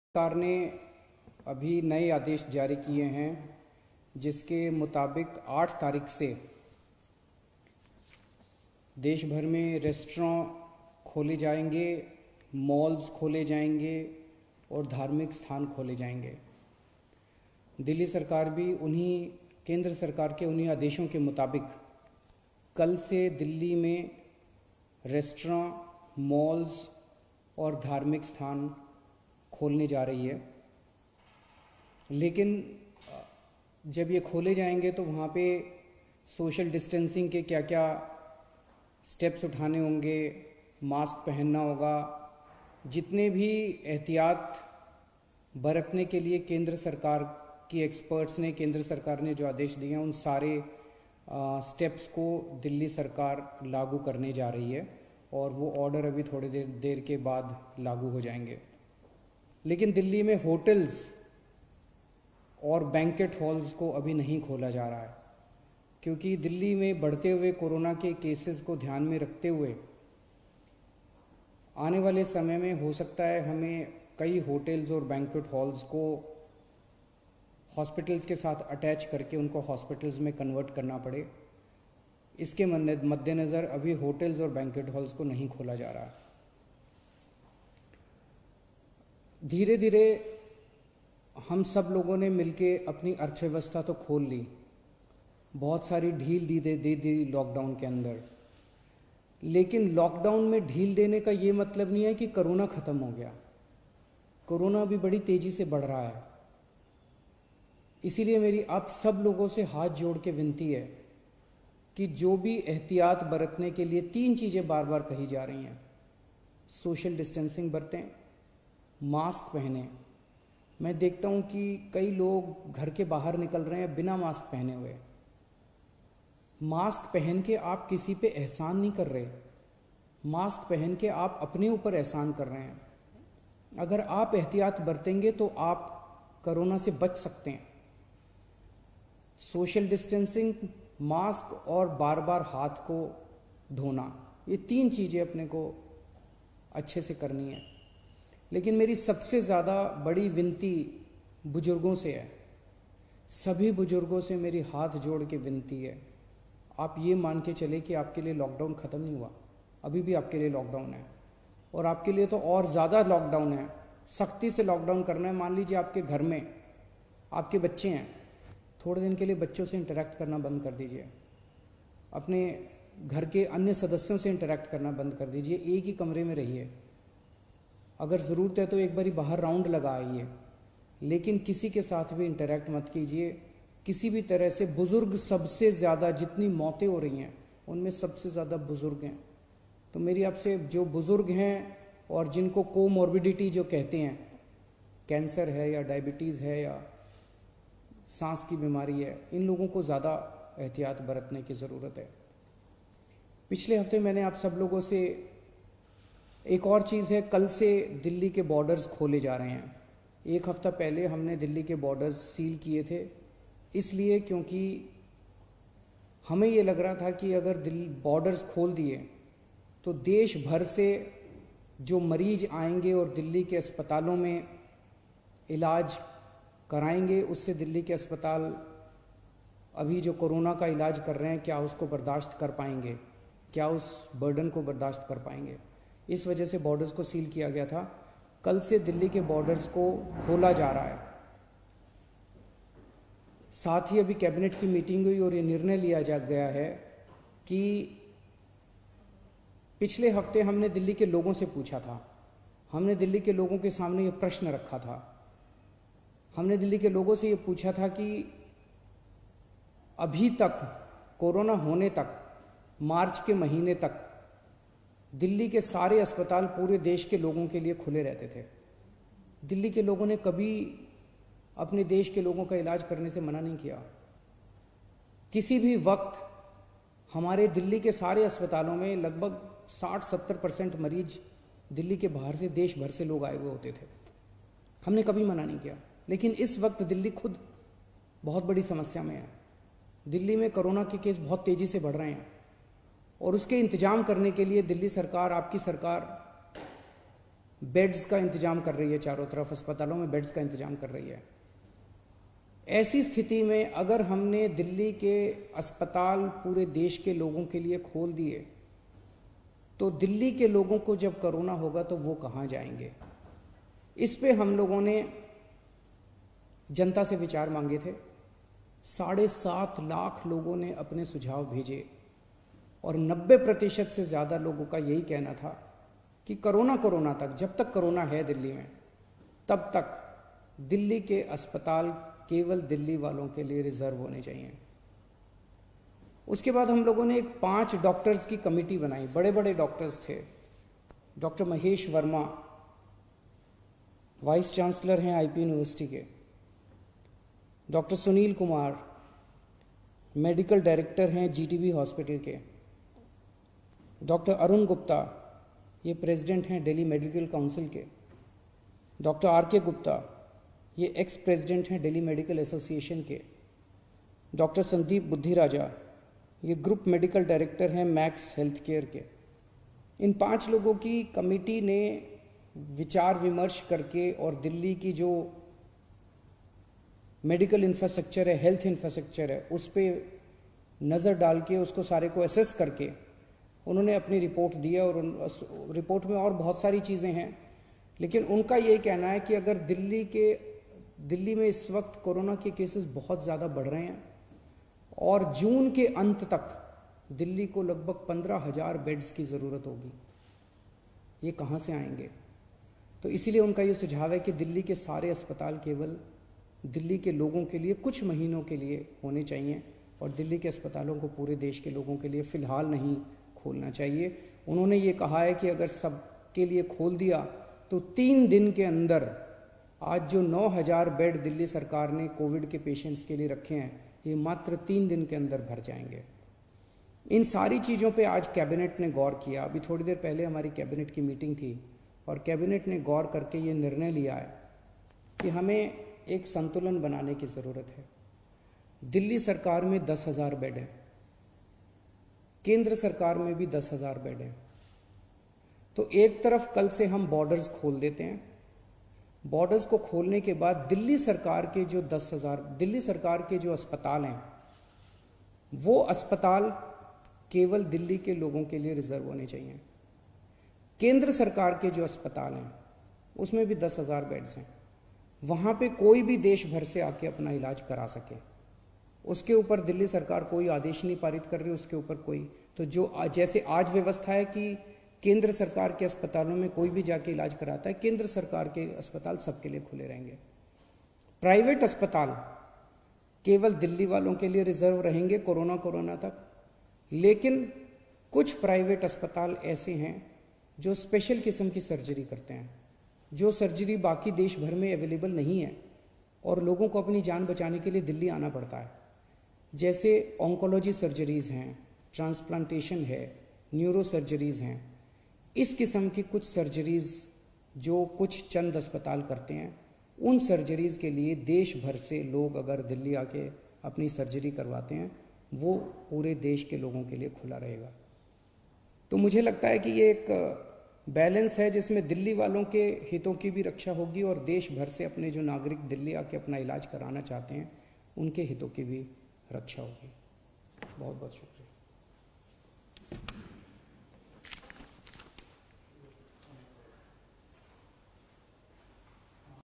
सरकार ने अभी नए आदेश जारी किए हैं जिसके मुताबिक 8 तारीख से देश भर में रेस्टोरेंट खोले जाएंगे, मॉल्स खोले जाएंगे और धार्मिक स्थान खोले जाएंगे। दिल्ली सरकार भी केंद्र सरकार के उन्हीं आदेशों के मुताबिक कल से दिल्ली में रेस्टोरेंट, मॉल्स और धार्मिक स्थान खोलने जा रही है। लेकिन जब ये खोले जाएंगे तो वहाँ पे सोशल डिस्टेंसिंग के क्या क्या स्टेप्स उठाने होंगे, मास्क पहनना होगा, जितने भी एहतियात बरतने के लिए केंद्र सरकार की एक्सपर्ट्स ने, केंद्र सरकार ने जो आदेश दिए हैं उन सारे स्टेप्स को दिल्ली सरकार लागू करने जा रही है और वो ऑर्डर अभी थोड़ी देर के बाद लागू हो जाएंगे। लेकिन दिल्ली में होटल्स और बैंकेट हॉल्स को अभी नहीं खोला जा रहा है क्योंकि दिल्ली में बढ़ते हुए कोरोना के केसेस को ध्यान में रखते हुए आने वाले समय में हो सकता है हमें कई होटल्स और बैंकेट हॉल्स को हॉस्पिटल्स के साथ अटैच करके उनको हॉस्पिटल्स में कन्वर्ट करना पड़े। इसके मद्देनज़र अभी होटल्स और बैंकेट हॉल्स को नहीं खोला जा रहा है। धीरे धीरे हम सब लोगों ने मिलके अपनी अर्थव्यवस्था तो खोल ली, बहुत सारी ढील दे दी लॉकडाउन के अंदर। लेकिन लॉकडाउन में ढील देने का ये मतलब नहीं है कि कोरोना ख़त्म हो गया। कोरोना भी बड़ी तेज़ी से बढ़ रहा है। इसीलिए मेरी आप सब लोगों से हाथ जोड़ के विनती है कि जो भी एहतियात बरतने के लिए 3 चीज़ें बार बार कही जा रही हैं, सोशल डिस्टेंसिंग बरतें, मास्क पहने। मैं देखता हूँ कि कई लोग घर के बाहर निकल रहे हैं बिना मास्क पहने हुए। मास्क पहन के आप किसी पे एहसान नहीं कर रहे, मास्क पहन के आप अपने ऊपर एहसान कर रहे हैं। अगर आप एहतियात बरतेंगे तो आप कोरोना से बच सकते हैं। सोशल डिस्टेंसिंग, मास्क और बार बार हाथ को धोना, ये 3 चीज़ें अपने को अच्छे से करनी है। लेकिन मेरी सबसे ज़्यादा बड़ी विनती बुजुर्गों से है। सभी बुजुर्गों से मेरी हाथ जोड़ के विनती है, आप ये मान के चले कि आपके लिए लॉकडाउन ख़त्म नहीं हुआ, अभी भी आपके लिए लॉकडाउन है और आपके लिए तो और ज़्यादा लॉकडाउन है। सख्ती से लॉकडाउन करना है। मान लीजिए आपके घर में आपके बच्चे हैं, थोड़े दिन के लिए बच्चों से इंटरेक्ट करना बंद कर दीजिए, अपने घर के अन्य सदस्यों से इंटरेक्ट करना बंद कर दीजिए, एक ही कमरे में रहिए। अगर ज़रूरत है तो एक बारी बाहर राउंड लगा आइए, लेकिन किसी के साथ भी इंटरेक्ट मत कीजिए किसी भी तरह से। बुज़ुर्ग सबसे ज़्यादा, जितनी मौतें हो रही हैं उनमें सबसे ज़्यादा बुज़ुर्ग हैं। तो मेरी आपसे, जो बुज़ुर्ग हैं और जिनको कोमॉर्बिडिटी जो कहते हैं, कैंसर है या डायबिटीज़ है या सांस की बीमारी है, इन लोगों को ज़्यादा एहतियात बरतने की ज़रूरत है। पिछले हफ्ते मैंने आप सब लोगों से एक और चीज़ है, कल से दिल्ली के बॉर्डर्स खोले जा रहे हैं। 1 हफ्ता पहले हमने दिल्ली के बॉर्डर्स सील किए थे, इसलिए क्योंकि हमें ये लग रहा था कि अगर बॉर्डर्स खोल दिए तो देश भर से जो मरीज आएंगे और दिल्ली के अस्पतालों में इलाज कराएंगे, उससे दिल्ली के अस्पताल अभी जो कोरोना का इलाज कर रहे हैं, क्या उसको बर्दाश्त कर पाएंगे, क्या उस बर्डन को बर्दाश्त कर पाएंगे। इस वजह से बॉर्डर्स को सील किया गया था। कल से दिल्ली के बॉर्डर्स को खोला जा रहा है। साथ ही अभी कैबिनेट की मीटिंग हुई और ये निर्णय लिया जा गया है कि पिछले हफ्ते हमने दिल्ली के लोगों से पूछा था, हमने दिल्ली के लोगों के सामने ये प्रश्न रखा था, हमने दिल्ली के लोगों से ये पूछा था कि अभी तक कोरोना होने तक, मार्च के महीने तक दिल्ली के सारे अस्पताल पूरे देश के लोगों के लिए खुले रहते थे। दिल्ली के लोगों ने कभी अपने देश के लोगों का इलाज करने से मना नहीं किया। किसी भी वक्त हमारे दिल्ली के सारे अस्पतालों में लगभग 60-70% मरीज दिल्ली के बाहर से, देश भर से लोग आए हुए होते थे। हमने कभी मना नहीं किया। लेकिन इस वक्त दिल्ली खुद बहुत बड़ी समस्या में है। दिल्ली में कोरोना के केस बहुत तेज़ी से बढ़ रहे हैं। और उसके इंतजाम करने के लिए दिल्ली सरकार, आपकी सरकार बेड्स का इंतजाम कर रही है, चारों तरफ अस्पतालों में बेड्स का इंतजाम कर रही है। ऐसी स्थिति में अगर हमने दिल्ली के अस्पताल पूरे देश के लोगों के लिए खोल दिए तो दिल्ली के लोगों को जब कोरोना होगा तो वो कहाँ जाएंगे? इस पे हम लोगों ने जनता से विचार मांगे थे। 7.5 लाख लोगों ने अपने सुझाव भेजे और 90% से ज़्यादा लोगों का यही कहना था कि कोरोना तक, जब तक कोरोना है दिल्ली में, तब तक दिल्ली के अस्पताल केवल दिल्ली वालों के लिए रिजर्व होने चाहिए। उसके बाद हम लोगों ने एक 5 डॉक्टर्स की कमेटी बनाई, बड़े बड़े डॉक्टर्स थे। Doctor Mahesh Verma vice chancellor हैं आईपी यूनिवर्सिटी के, doctor Sunil Kumar medical director हैं जीटीबी हॉस्पिटल के, डॉक्टर अरुण गुप्ता ये प्रेसिडेंट हैं दिल्ली मेडिकल काउंसिल के, डॉक्टर आरके गुप्ता ये एक्स प्रेसिडेंट हैं दिल्ली मेडिकल एसोसिएशन के, डॉक्टर संदीप बुद्धिराजा ये ग्रुप मेडिकल डायरेक्टर हैं मैक्स हेल्थ केयर के। इन 5 लोगों की कमेटी ने विचार विमर्श करके और दिल्ली की जो मेडिकल इंफ्रास्ट्रक्चर है, हेल्थ इंफ्रास्ट्रक्चर है, उस पर नज़र डाल के उसको सारे को एसेस करके उन्होंने अपनी रिपोर्ट दी है। और उस रिपोर्ट में और बहुत सारी चीज़ें हैं, लेकिन उनका ये कहना है कि अगर दिल्ली में इस वक्त कोरोना के केसेस बहुत ज़्यादा बढ़ रहे हैं और जून के अंत तक दिल्ली को लगभग 15,000 बेड्स की ज़रूरत होगी। ये कहाँ से आएंगे? तो इसीलिए उनका ये सुझाव है कि दिल्ली के सारे अस्पताल केवल दिल्ली के लोगों के लिए कुछ महीनों के लिए होने चाहिए और दिल्ली के अस्पतालों को पूरे देश के लोगों के लिए फ़िलहाल नहीं खोलना चाहिए। उन्होंने ये कहा है कि अगर सबके लिए खोल दिया तो 3 दिन के अंदर आज जो 9,000 बेड दिल्ली सरकार ने कोविड के पेशेंट्स के लिए रखे हैं, ये मात्र 3 दिन के अंदर भर जाएंगे। इन सारी चीज़ों पे आज कैबिनेट ने गौर किया। अभी थोड़ी देर पहले हमारी कैबिनेट की मीटिंग थी और कैबिनेट ने गौर करके ये निर्णय लिया है कि हमें एक संतुलन बनाने की ज़रूरत है। दिल्ली सरकार में 10,000 बेड हैं, केंद्र सरकार में भी 10,000 बेड हैं। तो एक तरफ कल से हम बॉर्डर्स खोल देते हैं। बॉर्डर्स को खोलने के बाद दिल्ली सरकार के जो 10,000 दिल्ली सरकार के जो अस्पताल हैं, वो अस्पताल केवल दिल्ली के लोगों के लिए रिजर्व होने चाहिए। केंद्र सरकार के जो अस्पताल हैं उसमें भी 10,000 बेड्स हैं, वहाँ पे कोई भी देश भर से आके अपना इलाज करा सके। उसके ऊपर दिल्ली सरकार कोई आदेश नहीं पारित कर रही, उसके ऊपर कोई तो जो जैसे आज व्यवस्था है कि केंद्र सरकार के अस्पतालों में कोई भी जाके इलाज कराता है, केंद्र सरकार के अस्पताल सबके लिए खुले रहेंगे। प्राइवेट अस्पताल केवल दिल्ली वालों के लिए रिजर्व रहेंगे कोरोना तक। लेकिन कुछ प्राइवेट अस्पताल ऐसे हैं जो स्पेशल किस्म की सर्जरी करते हैं, जो सर्जरी बाकी देश भर में अवेलेबल नहीं है और लोगों को अपनी जान बचाने के लिए दिल्ली आना पड़ता है। जैसे ऑन्कोलॉजी सर्जरीज़ हैं, ट्रांसप्लांटेशन है, न्यूरो सर्जरीज़ हैं। इस किस्म की कुछ सर्जरीज़ जो कुछ चंद अस्पताल करते हैं, उन सर्जरीज़ के लिए देश भर से लोग अगर दिल्ली आके अपनी सर्जरी करवाते हैं, वो पूरे देश के लोगों के लिए खुला रहेगा। तो मुझे लगता है कि ये एक बैलेंस है जिसमें दिल्ली वालों के हितों की भी रक्षा होगी और देश भर से अपने जो नागरिक दिल्ली आके अपना इलाज कराना चाहते हैं, उनके हितों की भी रक्षा होगी। बहुत बहुत शुक्रिया।